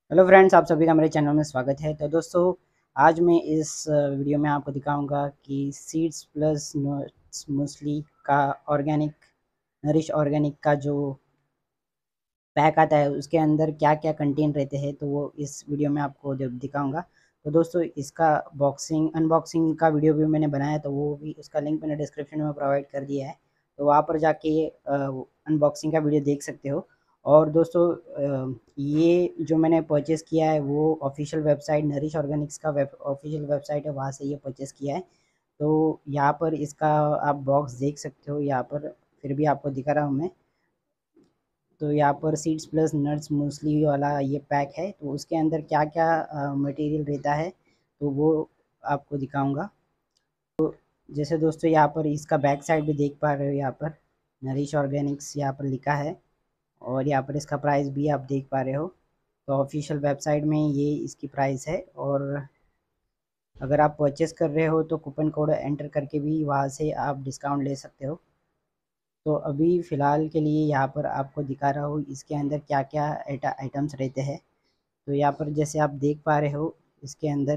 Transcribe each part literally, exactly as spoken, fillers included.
Hello friends, आप सभी का मेरे चैनल में स्वागत है। तो दोस्तों, आज मैं इस वीडियो में आपको दिखाऊंगा कि सीड्स प्लस नट्स मूसली का ऑर्गेनिक नरिश ऑर्गेनिक का जो पैक आता है उसके अंदर क्या क्या कंटेंट रहते हैं, तो वो इस वीडियो में आपको जब दिखाऊंगा। तो दोस्तों, इसका बॉक्सिंग अनबॉक्सिंग का वीडियो भी मैंने बनाया, तो वो भी उसका लिंक मैंने डिस्क्रिप्शन में प्रोवाइड कर दिया है। तो वहाँ पर जाके अनबॉक्सिंग का वीडियो देख सकते हो। और दोस्तों, अ, ये जो मैंने परचेज़ किया है वो ऑफिशियल वेबसाइट नरिश ऑर्गेनिक्स का वेब ऑफिशियल वेबसाइट है, वहाँ से ये परचेज़ किया है। तो यहाँ पर इसका आप बॉक्स देख सकते हो, यहाँ पर फिर भी आपको दिखा रहा हूँ मैं। तो यहाँ पर सीड्स प्लस नट्स मूसली वाला ये पैक है, तो उसके अंदर क्या क्या मटेरियल रहता है तो वो आपको दिखाऊंगा। जैसे दोस्तों, यहाँ पर इसका बैक साइड भी देख पा रहे हो, यहाँ पर नरिश ऑर्गेनिक्स यहाँ पर लिखा है। और यहाँ पर इसका प्राइस भी आप देख पा रहे हो। तो ऑफिशियल वेबसाइट में ये इसकी प्राइस है। और अगर आप परचेस कर रहे हो तो कूपन कोड एंटर करके भी वहाँ से आप डिस्काउंट ले सकते हो। तो अभी फ़िलहाल के लिए यहाँ पर आपको दिखा रहा हूँ इसके अंदर क्या क्या आइटम्स रहते हैं। तो यहाँ पर जैसे आप देख पा रहे हो, इसके अंदर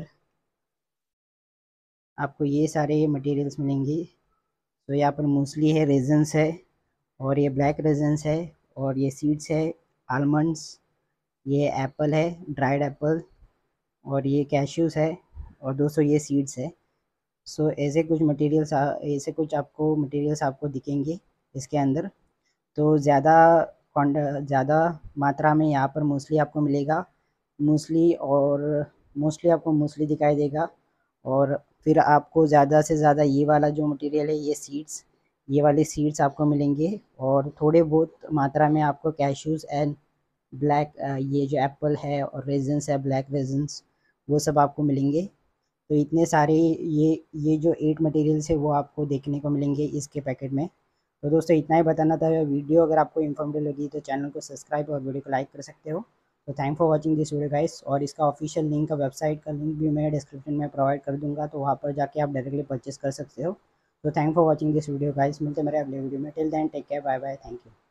आपको ये सारे मटेरियल्स मिलेंगे। तो यहाँ पर मूसली है, रेजन्स है, और ये ब्लैक रेजन्स है, और ये सीड्स है, आलमंड्स, ये एप्पल है, ड्राइड एप्पल, और ये कैश्यूज़ है, और दोस्तों ये सीड्स है। सो ऐसे कुछ मटेरियल्स ऐसे कुछ आपको मटेरियल्स आपको दिखेंगे इसके अंदर। तो ज़्यादा क्वांट ज़्यादा मात्रा में यहाँ पर मूसली आपको मिलेगा। मूसली और मोस्टली आपको मूसली दिखाई देगा। और फिर आपको ज़्यादा से ज़्यादा ये वाला जो मटेरियल है, ये सीड्स ये वाले सीड्स आपको मिलेंगे। और थोड़े बहुत मात्रा में आपको कैश्यूज़ एंड ब्लैक ये जो एप्पल है और रेजन्स है, ब्लैक रेजन्स, वो सब आपको मिलेंगे। तो इतने सारे ये ये जो एट मटेरियल्स है वो आपको देखने को मिलेंगे इसके पैकेट में। तो दोस्तों, इतना ही बताना था। वीडियो अगर आपको इन्फॉर्मेटिव लगी तो चैनल को सब्सक्राइब और वीडियो को लाइक कर सकते हो। तो thank for watching this video guys. और इसका ऑफिशियल लिंक का वेबसाइट का लिंक भी मैं डिस्क्रिप्शन में प्रोवाइड कर दूंगा, तो वहाँ पर जाके आप डायरेक्टली परचेस कर सकते हो। तो thank for watching this video guys. मिलते हैं मेरे अगले वीडियो में। Till then take care, bye bye, thank you.